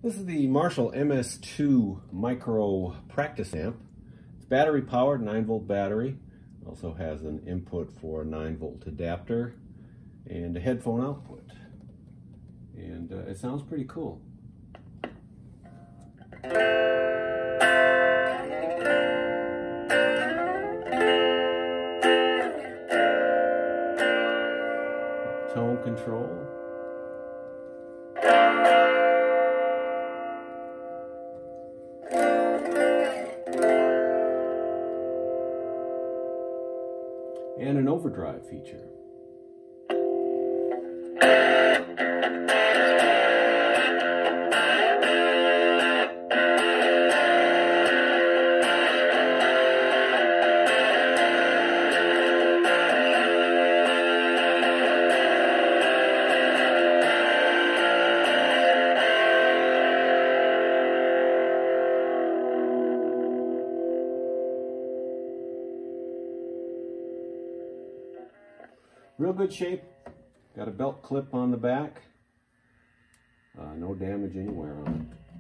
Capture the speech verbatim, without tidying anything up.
This is the Marshall M S two Micro Practice Amp. It's battery powered, nine volt battery. Also has an input for a nine volt adapter and a headphone output. And uh, it sounds pretty cool. Tone control. And an overdrive feature. Real good shape. Got a belt clip on the back. Uh, no damage anywhere on it.